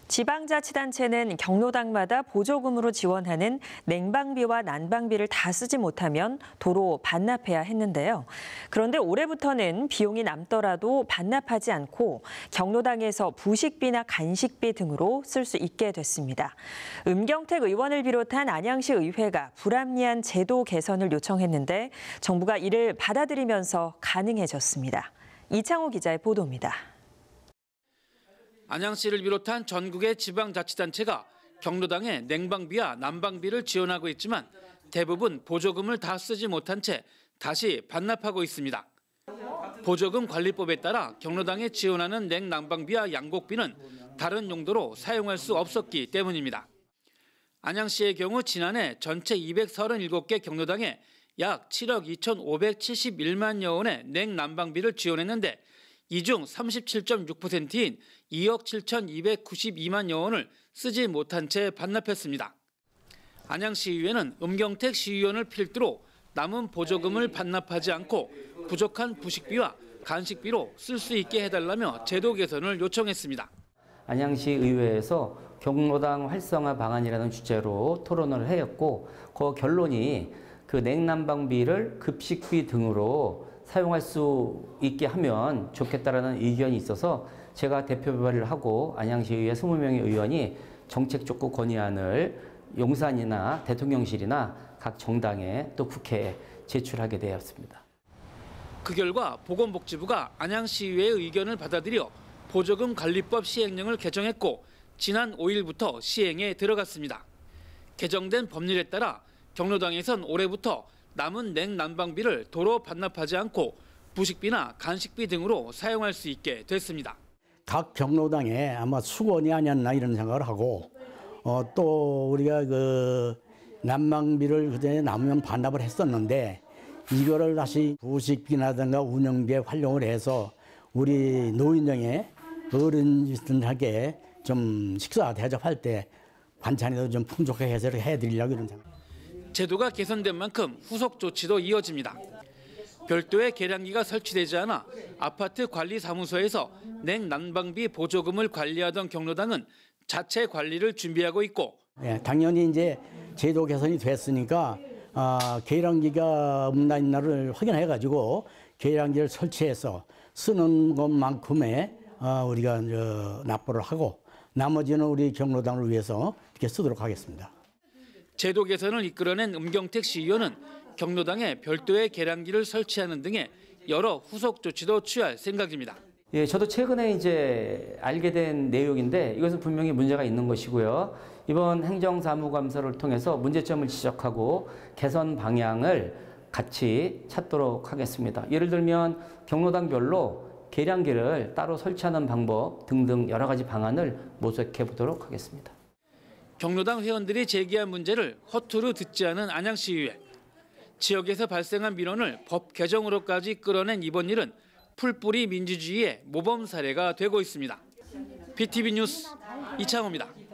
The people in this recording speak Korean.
지방자치단체는 경로당마다 보조금으로 지원하는 냉방비와 난방비를 다 쓰지 못하면 도로 반납해야 했는데요. 그런데 올해부터는 비용이 남더라도 반납하지 않고 경로당에서 부식비나 간식비 등으로 쓸 수 있게 됐습니다. 음경택 의원을 비롯한 안양시 의회가 불합리한 제도 개선을 요청했는데 정부가 이를 받아들이면서 가능해졌습니다. 이창호 기자의 보도입니다. 안양시를 비롯한 전국의 지방자치단체가 경로당에 냉방비와 난방비를 지원하고 있지만 대부분 보조금을 다 쓰지 못한 채 다시 반납하고 있습니다. 보조금 관리법에 따라 경로당에 지원하는 냉난방비와 양곡비는 다른 용도로 사용할 수 없었기 때문입니다. 안양시의 경우 지난해 전체 237개 경로당에 약 7억 2,571만여 원의 냉난방비를 지원했는데 이 중 37.6%인 2억 7,292만여 원을 쓰지 못한 채 반납했습니다. 안양시의회는 음경택 시의원을 필두로 남은 보조금을 반납하지 않고 부족한 부식비와 간식비로 쓸 수 있게 해달라며 제도 개선을 요청했습니다. 안양시 의회에서 경로당 활성화 방안이라는 주제로 토론을 했고 그 결론이 그 냉난방비를 급식비 등으로 사용할 수 있게 하면 좋겠다라는 의견이 있어서 제가 대표 발의를 하고 안양시의회 20명의 의원이 정책 촉구 건의안을 용산이나 대통령실이나 각 정당에 또 국회에 제출하게 되었습니다. 그 결과 보건복지부가 안양시의회의 의견을 받아들여 보조금 관리법 시행령을 개정했고 지난 5일부터 시행에 들어갔습니다. 개정된 법률에 따라 경로당에선 올해부터 남은 냉난방비를 도로 반납하지 않고 부식비나 간식비 등으로 사용할 수 있게 됐습니다. 각 경로당에 아마 수건이 아니었나 이런 생각을 하고 또 우리가 그 난방비를 그전에 남으면 반납을 했었는데 이거를 다시 부식비라든가 운영비에 활용을 해서 우리 노인정에 어른들에게 좀 식사 대접할 때 반찬에도 좀 풍족하게 해서 해드리려고 이런 생각. 제도가 개선된 만큼 후속 조치도 이어집니다. 별도의 계량기가 설치되지 않아 아파트 관리사무소에서 냉난방비 보조금을 관리하던 경로당은 자체 관리를 준비하고 있고 네, 당연히 이제 제도 개선이 됐으니까 계량기가 없나 있나를 확인해가지고 계량기를 설치해서 쓰는 것만큼의 우리가 납부를 하고 나머지는 우리 경로당을 위해서 이렇게 쓰도록 하겠습니다. 제도 개선을 이끌어낸 음경택 시의원은 경로당에 별도의 계량기를 설치하는 등의 여러 후속 조치도 취할 생각입니다. 예, 저도 최근에 이제 알게 된 내용인데 이것은 분명히 문제가 있는 것이고요. 이번 행정사무감사를 통해서 문제점을 지적하고 개선 방향을 같이 찾도록 하겠습니다. 예를 들면 경로당별로 계량기를 따로 설치하는 방법 등등 여러 가지 방안을 모색해 보도록 하겠습니다. 경로당 회원들이 제기한 문제를 허투루 듣지 않은 안양시의회. 지역에서 발생한 민원을 법 개정으로까지 끌어낸 이번 일은 풀뿌리 민주주의의 모범 사례가 되고 있습니다. BTV 뉴스 이창호입니다.